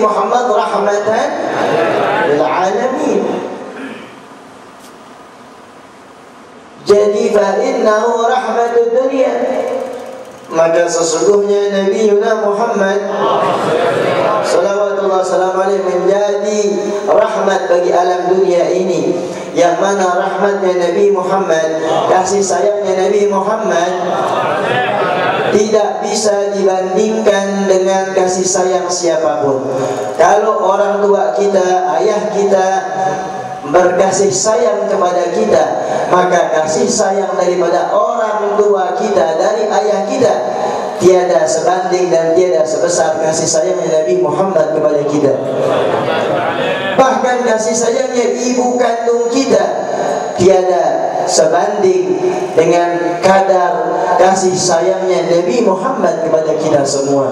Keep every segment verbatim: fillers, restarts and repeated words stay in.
Muhammad rahmatan lil alamin. Jadi fa innahu rahmatud dunya, maka sesungguhnya Nabi Muhammad salawatullah salam alaihi menjadi rahmat bagi alam dunia ini. Yang mana rahmatnya Nabi Muhammad, kasih sayangnya Nabi Muhammad tidak bisa dibandingkan dengan kasih sayang siapapun. Kalau orang tua kita, ayah kita berkasih sayang kepada kita, maka kasih sayang daripada orang tua kita, dari ayah kita, tiada sebanding dan tiada sebesar kasih sayangnya Nabi Muhammad kepada kita. Bahkan kasih sayangnya ibu kandung kita tiada sebanding dengan kadar kasih sayangnya Nabi Muhammad kepada kita semua.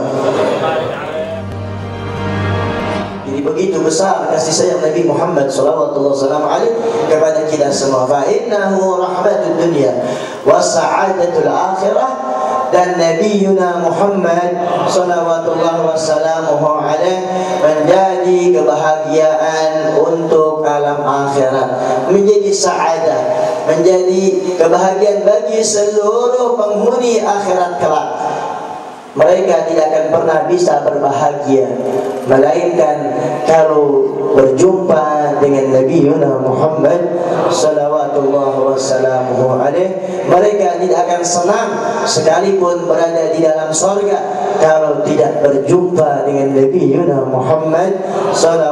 Jadi begitu besar kasih sayang Nabi Muhammad sallallahu alaihi wasallam kepada kita semua. Fa innahu rahmatud dunya wa sa'adatul akhirah. Dan Nabi Muhammad sallallahu wasallamuhu alaihi menjadi kebahagiaan untuk alam akhirat, menjadi sa'adah, menjadi kebahagiaan bagi seluruh penghuni akhirat kelak. Mereka tidak akan pernah bisa berbahagia melainkan kalau berjumpa dengan Nabi Muhammad sallallahu wasallamuhu alaihi. Mereka tidak akan senang sekalipun berada di dalam surga kalau tidak berjumpa dengan Nabi Muhammad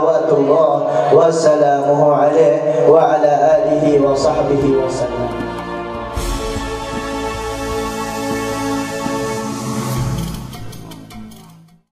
sallallahu wasallamuhu alaihi wa ala alihi wa sahbihi wasallam.